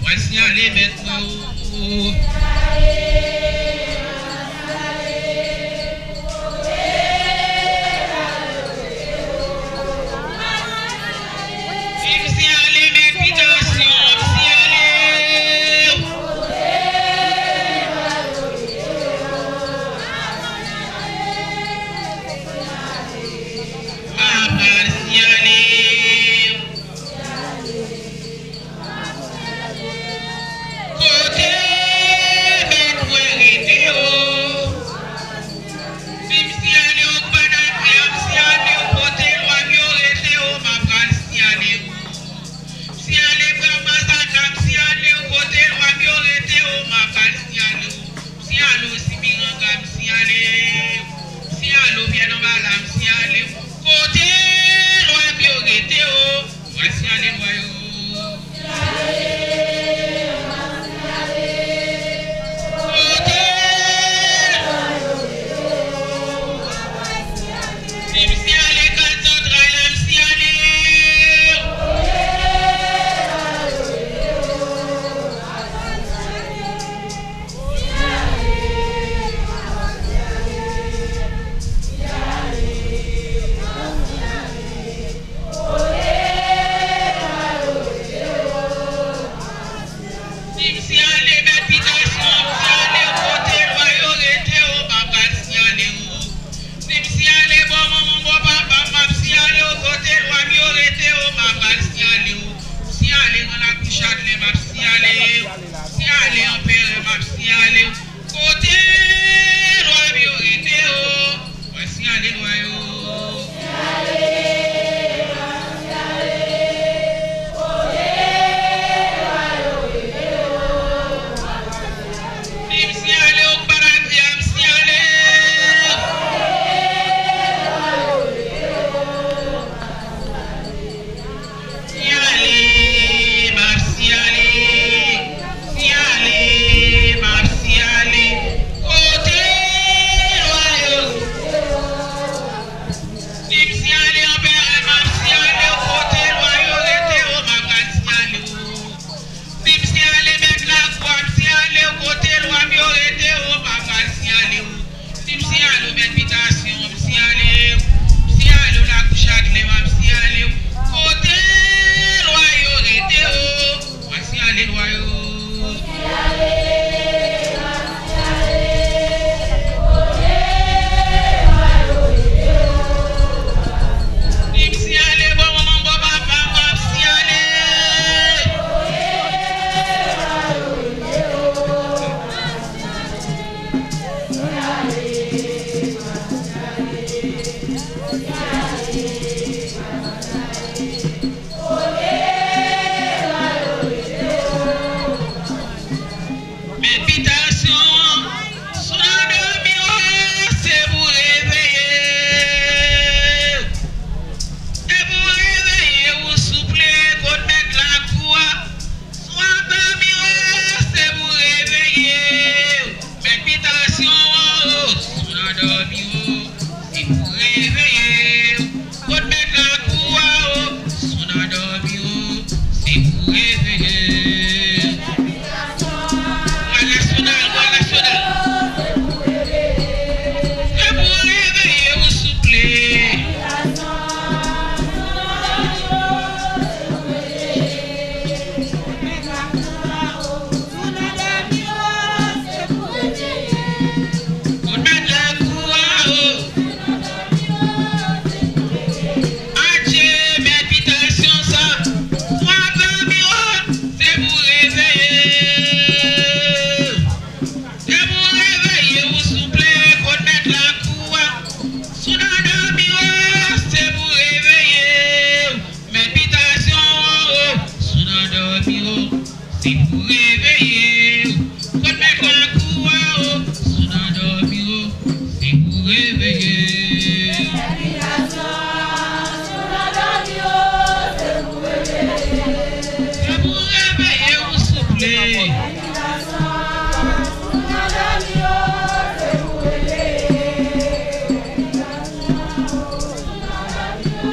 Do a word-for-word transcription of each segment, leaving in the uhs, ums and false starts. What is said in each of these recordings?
Voici aller maintenant.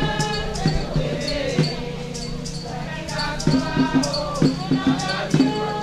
Thank you.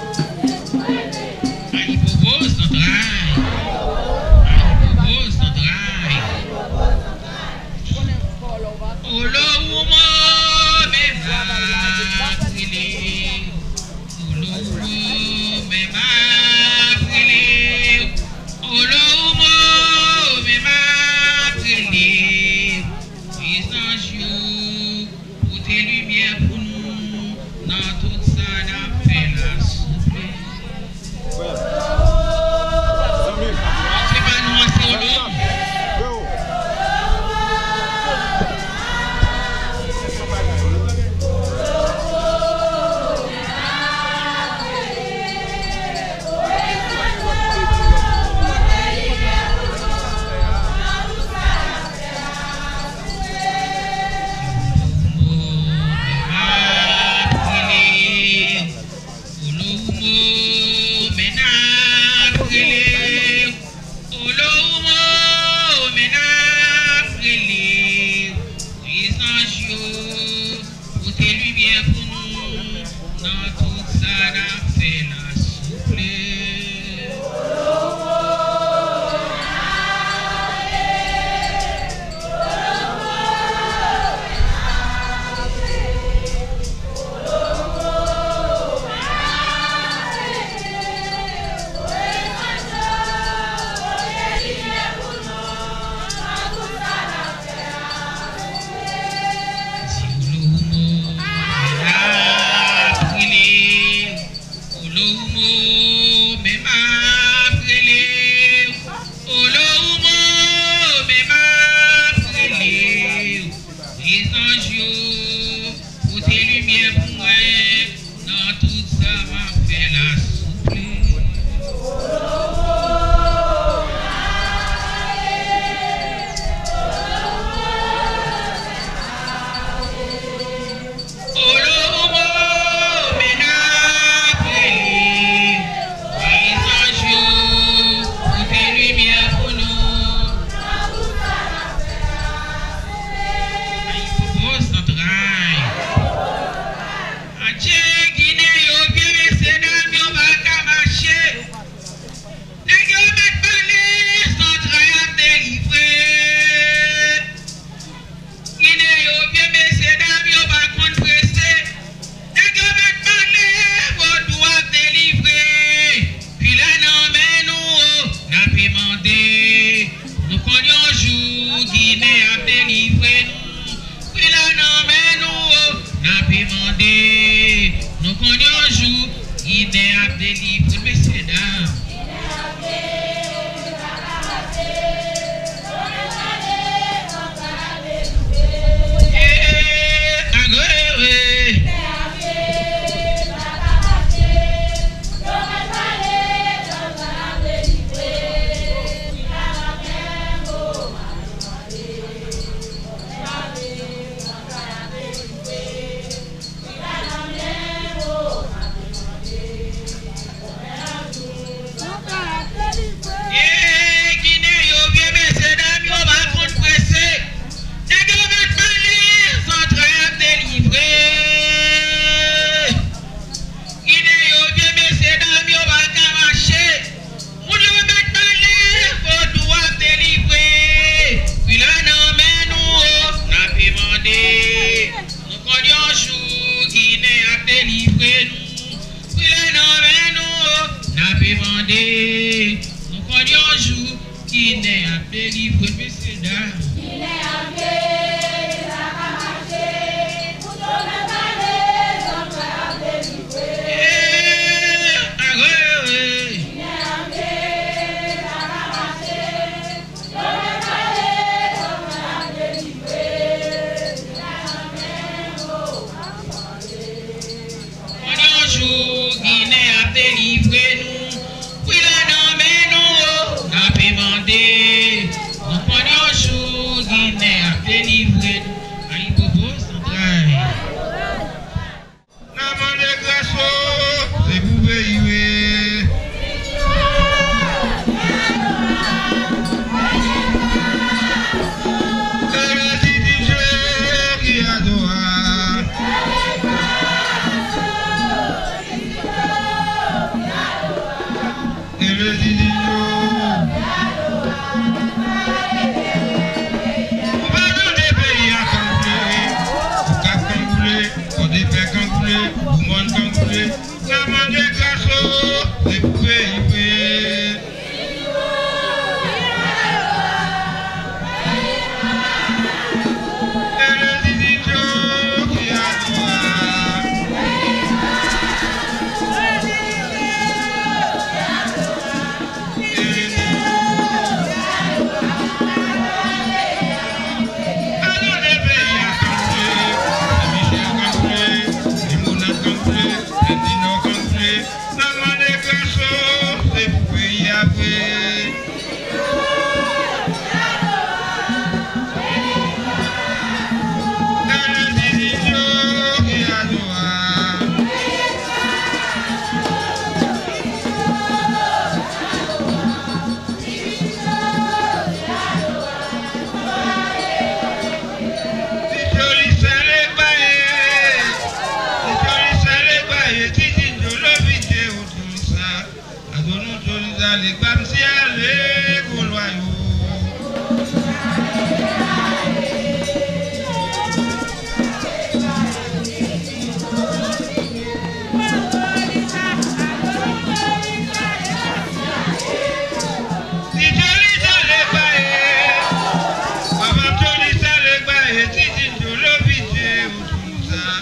Let's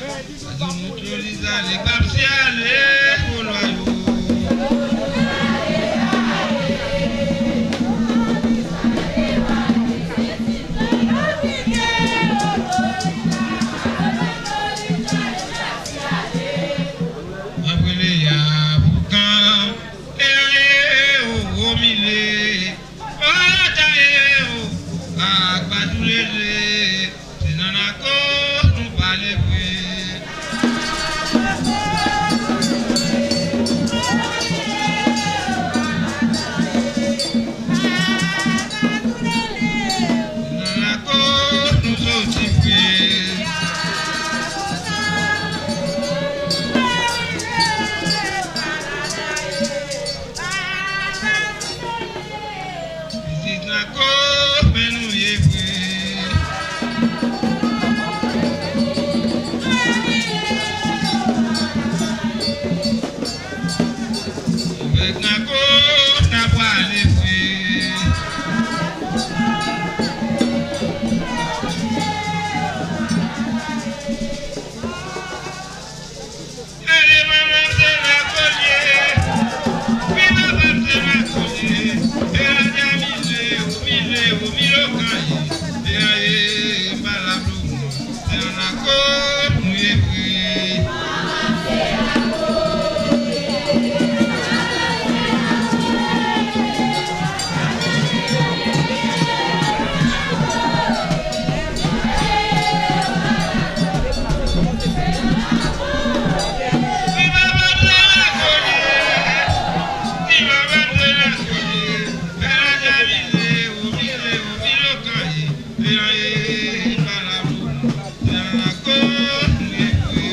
Yeah.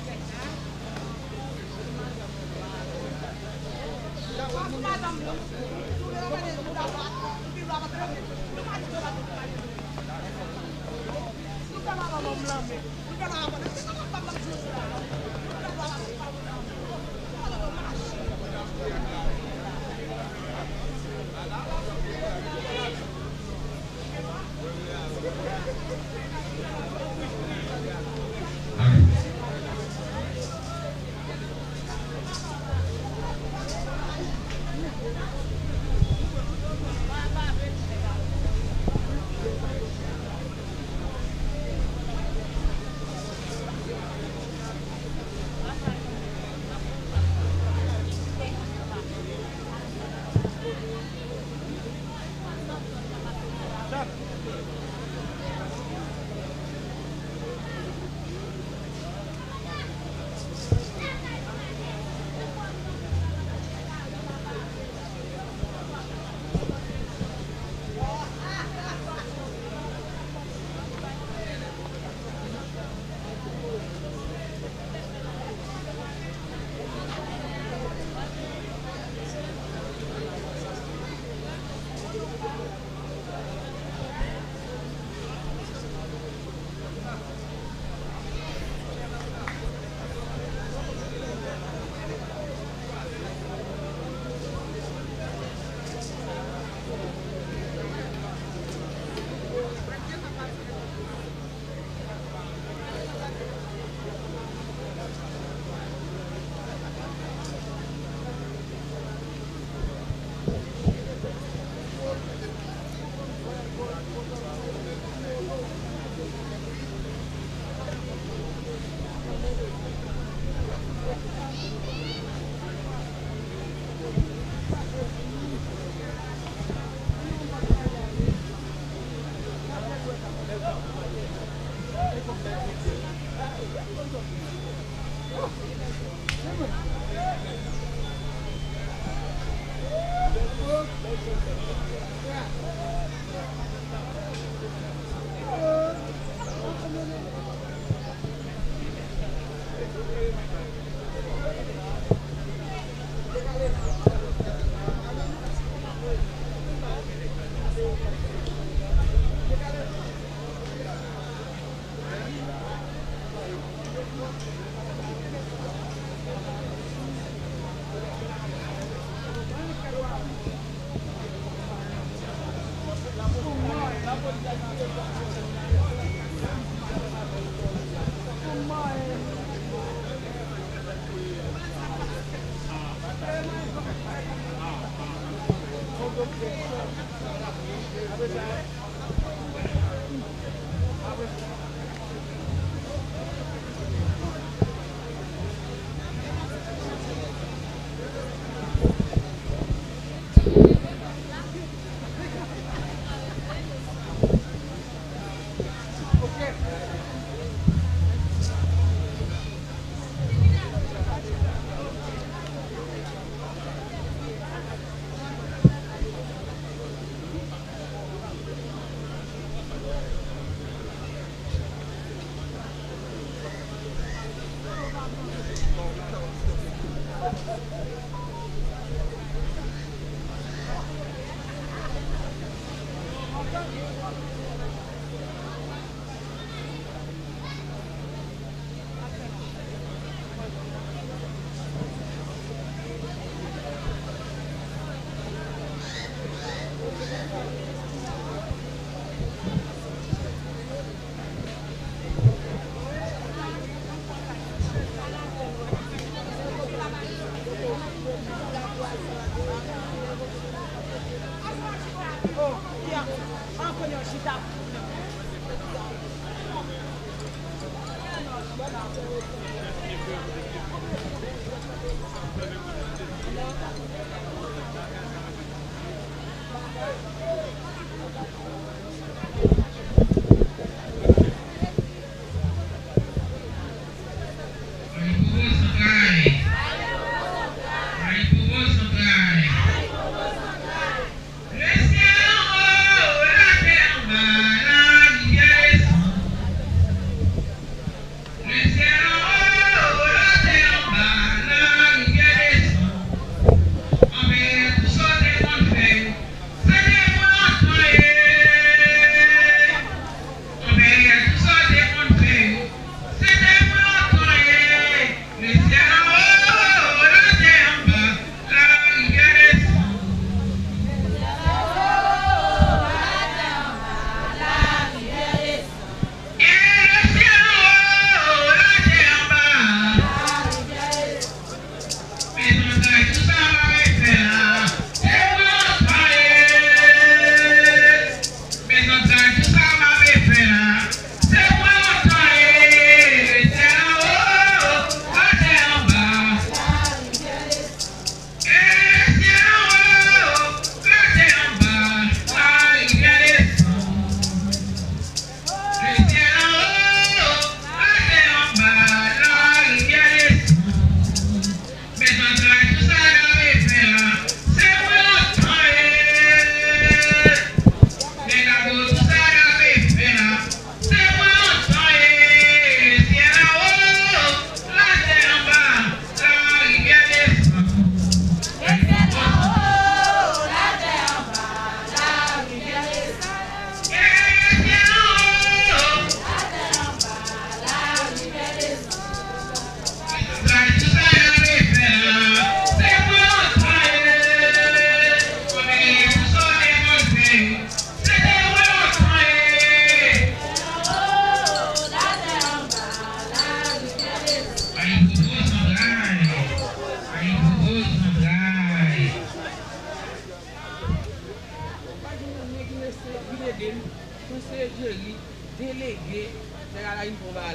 Luciano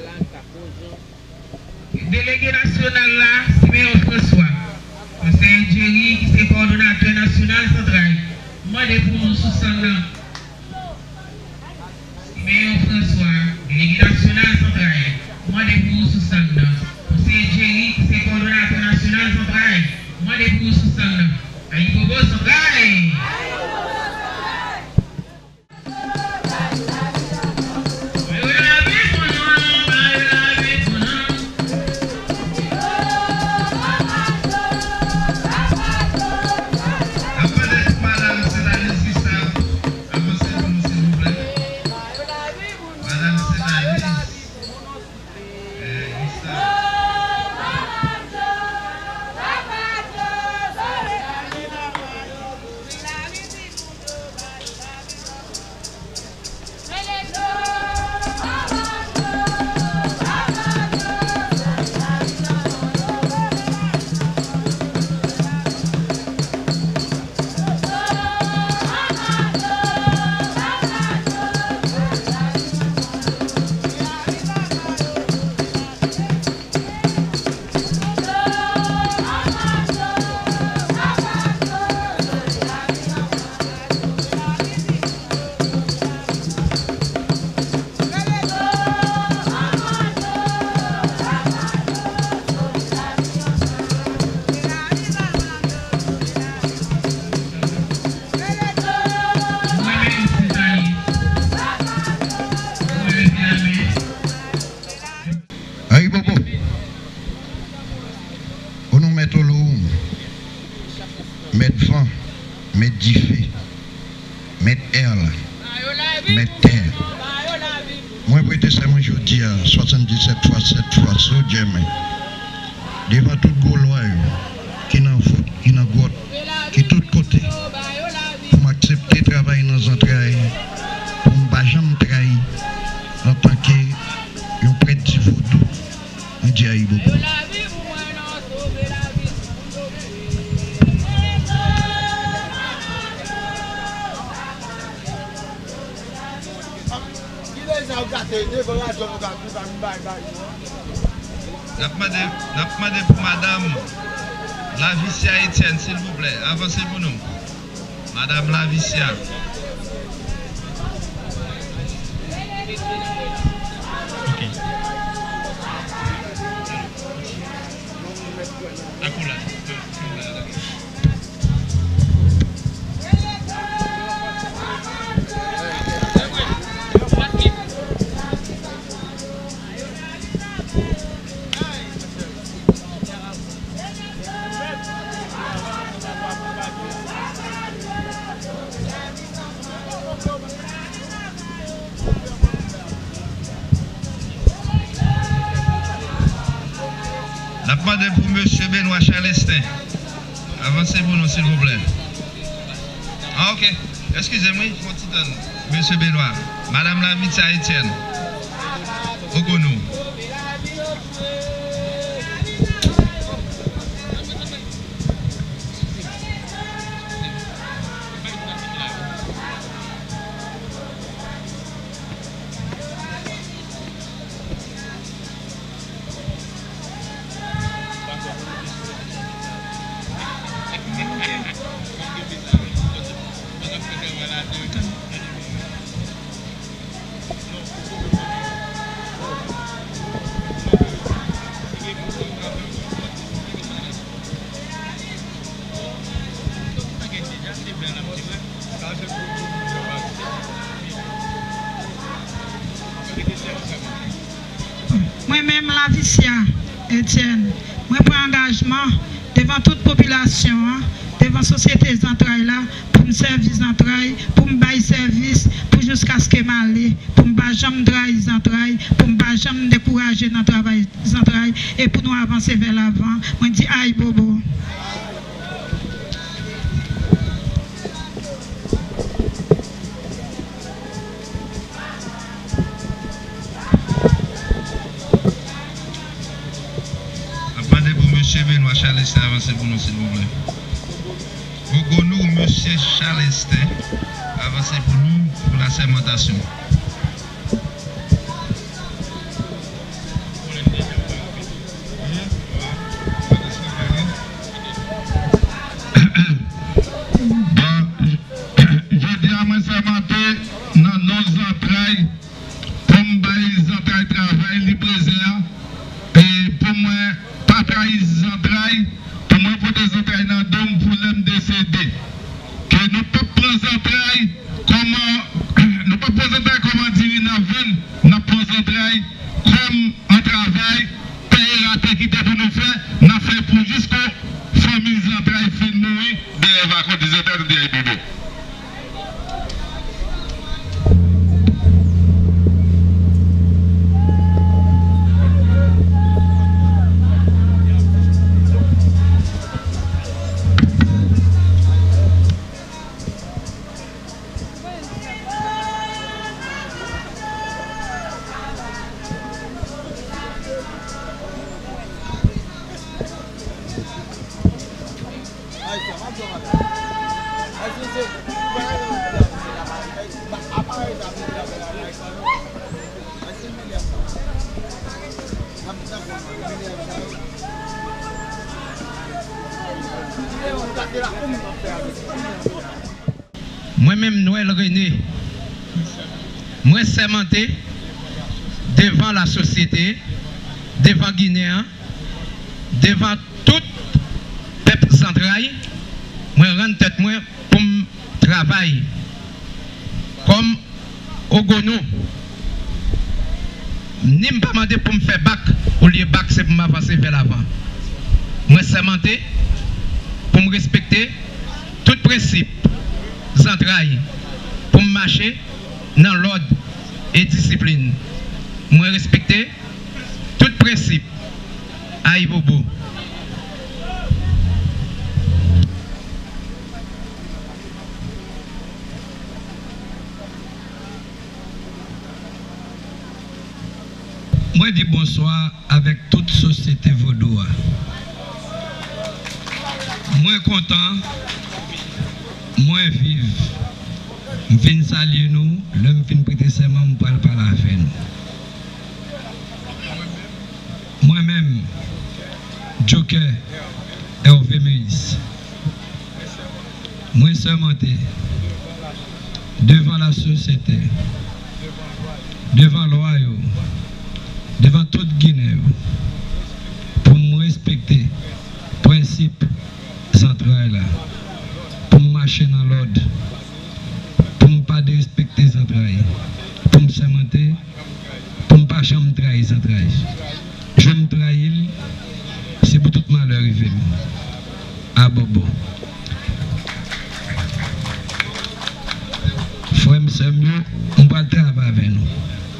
Délégué national là, Siméon François. C'est Jerry qui est coordonnateur national central. Moi, je pour nous sous son nom. Siméon François, délégué national central. Moi, je pour nous sous son nom. C'est Jerry qui est coordonnateur national central. Moi, je pour nous sous son nom. Aïe, Bobo central. Devant tout Gaulois qui n'en fout, qui n'en goûte, qui tout côté, pour m'accepter de travailler dans les entrailles, pour ne pas jamais trahir en tant qu'un prêtre du vaudou, on dit aïe beaucoup. N'a demandé pour madame Lavicia Etienne, s'il vous plaît. Avancez pour nous. Madame Lavicia. Ok. Accoula. La demande pour M. Benoît Charlestin. Avancez pour nous, s'il vous plaît. Ah, ok. Excusez-moi, M. Benoît. Madame Lavitia Etienne. Ogonou. Moi-même, Lavitia Etienne, moi prends engagement devant toute population, hein, devant la société d'entrailles là, pour me servir d'entrailles, pour me bailler service, pour jusqu'à ce que m'aille, pour me pas jamais trahir d'entrailles, pour me pas jamais décourager dans le travail d'entrailles et pour nous avancer vers l'avant. Moi, je dis aïe bobo. M. Benoît Charlestin, avancez pour nous, s'il vous plaît. Ogonou, M. Charlestin, avancez pour nous pour la sermentation. et pour moi, pas trahir les entrailles, pour moi, pour des entrailles dans le dôme pour l'homme décédé. Que nous ne pouvons pas prendre les entrailles, comment, nous ne pouvons pas prendre les entrailles, comment dire, dans le nous prenons les entrailles comme un travail, payer la tête qui était pour nous faire, nous fait pour jusqu'au famille des entrailles fin de mourir, des vacances des entrailles de Aïbobo. Moi-même, Noël René, moi sermenté devant la société, devant Guinéen, devant tout peuple central, moi rends tête moi pour travailler comme Ogono. Ni me pas demander pour me faire bac, au lieu bac c'est pour m'avancer vers l'avant. Moi sermenté pour me respecter tout principe central pour me marcher dans l'ordre et discipline. Moi respecter tout principe à Ibobo. Moi dis bonsoir avec toute société vaudois. Moi content, moi vive. Je viens saluer nous, je viens prêter serment, je parle par la fin. Moi-même, Joker, Hervé Meis, moi sermenté devant la société, devant le royaume, devant toute Guinée, pour me respecter le principe central là, pour me marcher dans l'ordre, pour ne pas respecter les entrailles, pour me sermenter, pour ne pas jamais trahir les entrailles. Je me trahis, c'est pour tout malheur arrivé. À Bobo. Frère, c'est mieux, on va travailler avec nous.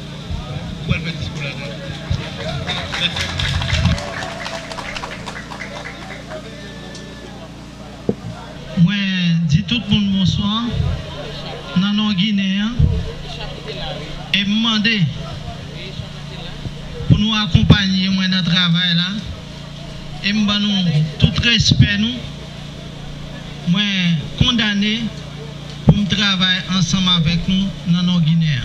Moi, dis tout le monde bonsoir, dans nos Guinéens, et me demander pour nous accompagner moi, dans le travail là, et me donner tout respect nous, moi condamné pour me travailler ensemble avec nous dans nos Guinéens.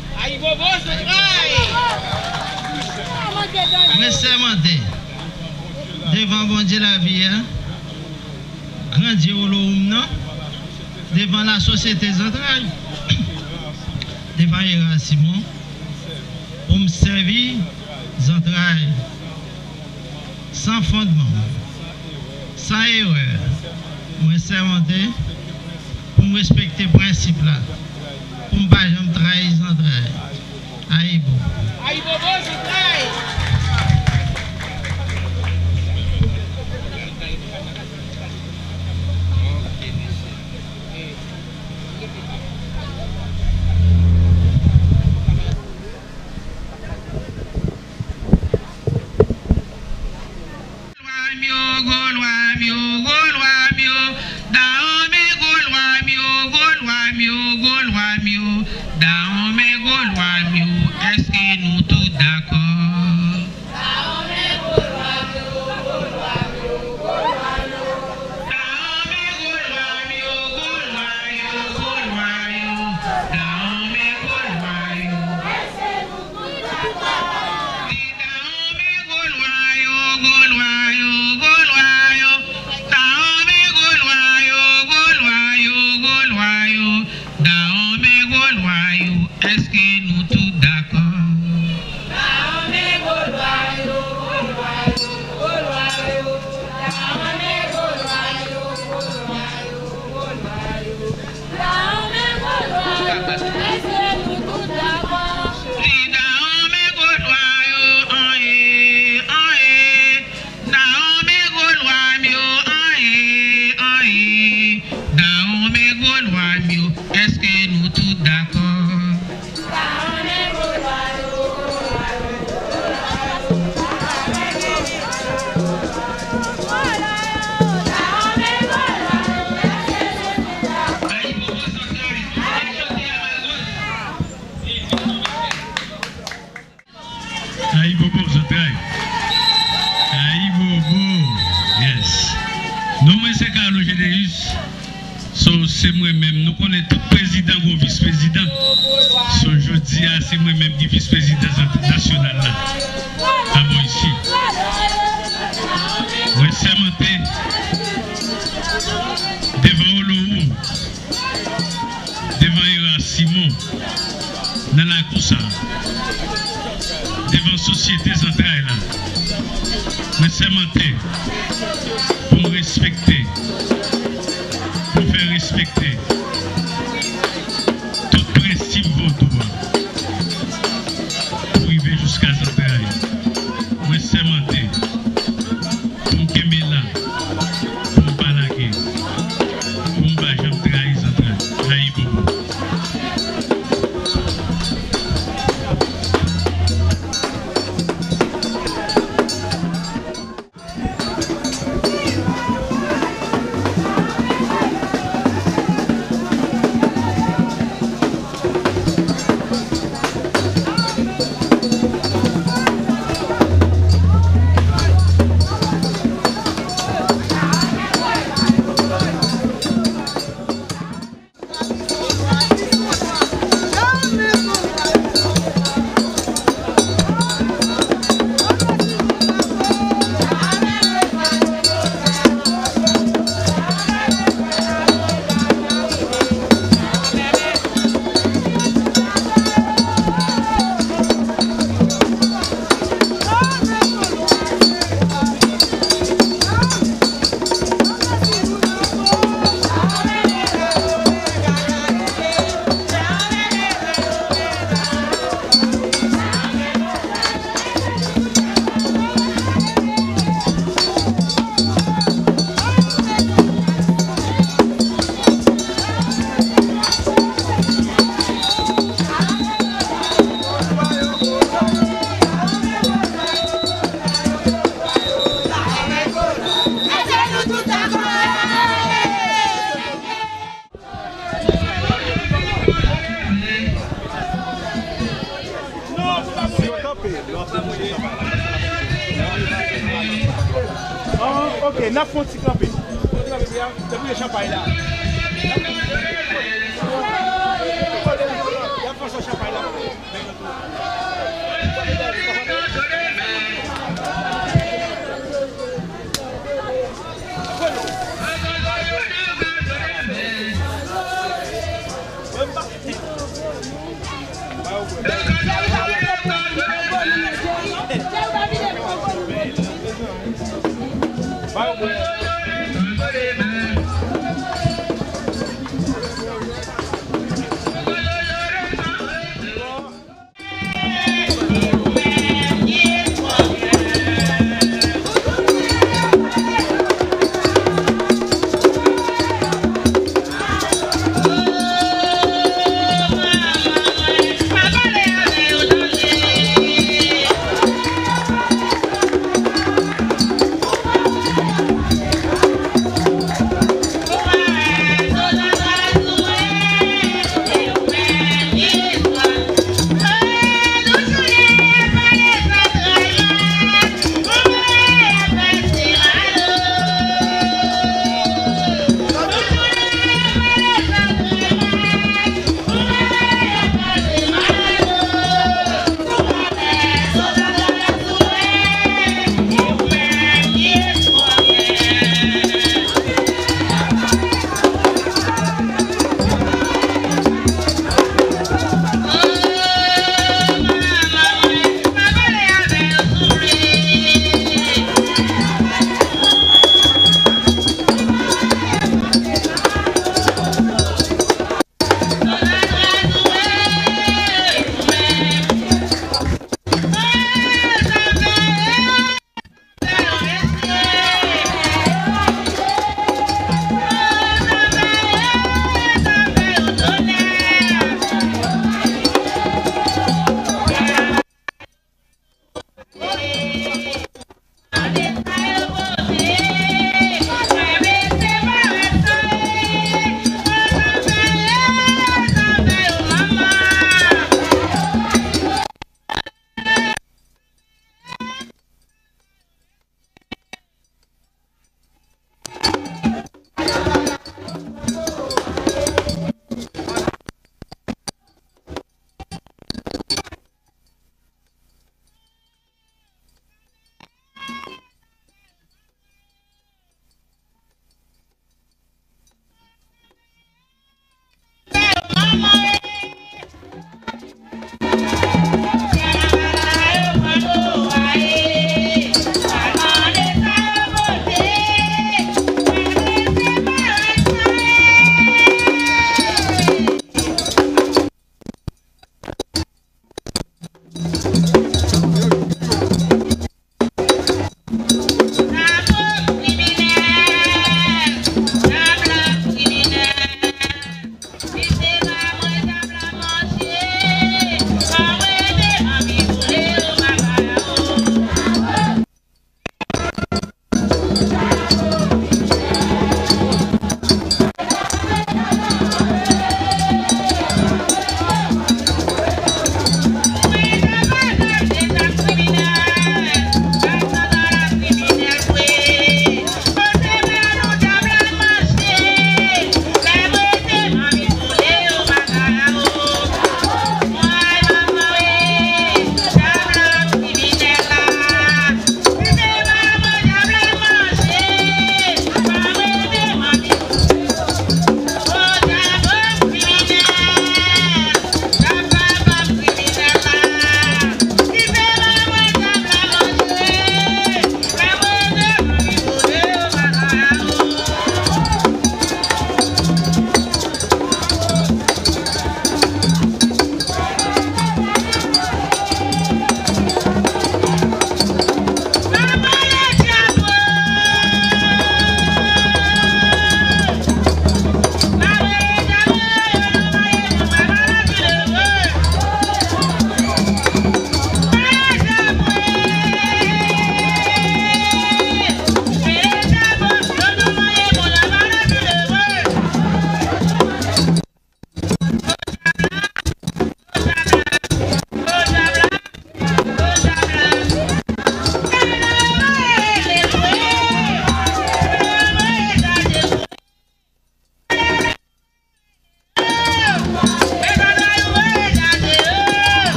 Moi, sermenté devant bon Dieu la vie, hein? Grandir au Loum, devant la société centrale, devant Héra Simon, pour me servir centrale sans fondement, sans erreur. Moi, sermenté pour me respecter le principe là, pour ne pas jamais trahir centrale. Aïbo. Aïbo, centrale. Est-ce que nous tous d'accord? entrailles. Aïe, bobo. Yes. Nous, moi, c'est Carlo Gédéus. So, c'est moi-même. Nous connaissons tout président ou vice-président. So, je dis, c'est moi-même qui vice-président national là. Ah bon, ici. Oui, c'est monté. Devant Oloou. Devant Ira Simon. Dans la Koussa. Devant Société Centrale là. Mais c'est monté. Pour me respecter. Pour faire respecter tout principe vaudois pour arriver jusqu'à Centrale. Moi, c'est monté pour me aimer là, pour me balaguer, pour me battre, je me trahis Centrale. Aïe, bobo. Ok, n'a pas de campé. Depuis le champagne là. Il y a pas de champagne là.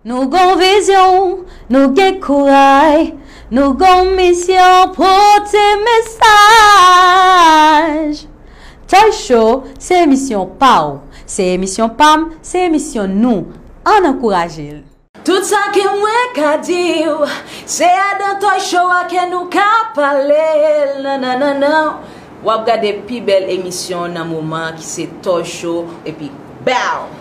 Nous avons vision, nous avons courage, nous avons mission pour tes messages. Toy Show, c'est mission P A O, c'est mission P A M, c'est mission nous. On encourage. Tout ça que moi qu'a dit, c'est dans Toy Show que nous qu'a parlé. Non, non, non, non. Ou regarder plus belle émission dans moment qui c'est Toy Show et puis bow.